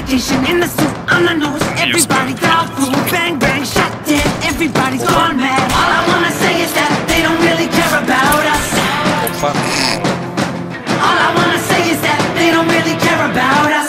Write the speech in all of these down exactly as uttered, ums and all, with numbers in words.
allegation in the suit on the news. Everybody got food, bang bang, shot dead. Everybody's gone mad. All I wanna say is that they don't really care about us. All I wanna say is that they don't really care about us.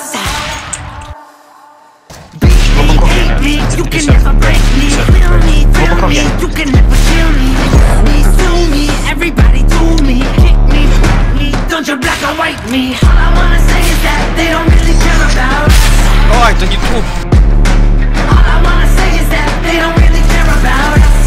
Beat me, hate me, you can never break me. Feel me, thrill me, you can never kill me. Me, sue me, everybody do me. Kick me, fuck me, don't you black or white me. All I wanna say is that they don't really care about us. Ой, это не тут. All I wanna say is that they don't really care about us.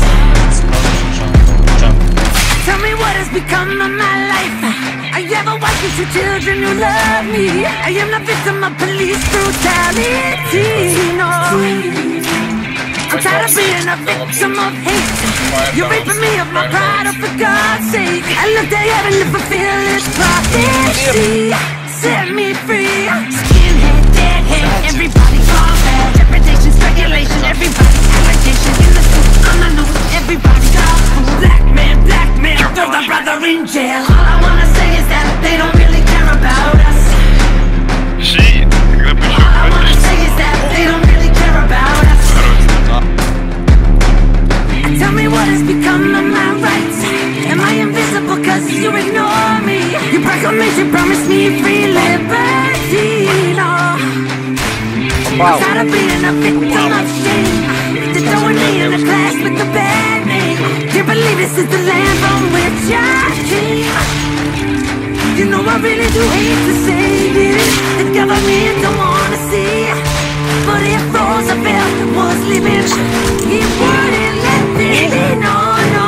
Tell me what has become of my life. I have a wife and two children who love me. I am the victim of police brutality. No, I'm tired of being a victim of hate. You're raping me of my pride, oh for God's sake. I look to heaven to fulfill its prophecy. Set me free. Skinhead, deadhead, everybody gone bad. Reputation, speculation, everybody allegation in the suit, on the news, everybody got food. Black man, black man, throw the brother in jail. All I wanna say is that they don't really care about us. All I wanna say is that they don't really care about us. Tell me what has become of my rights. Am I invisible cause you ignore me? Your proclamation promised me free liberty. No, I'm tired of being a victim of shame. They're throwing me in a class with a bad name. Can't believe this is the land from which I came. You know I really do hate to say it. The government don't wanna see. But if Roosevelt was living, he wouldn't let me be. No, no.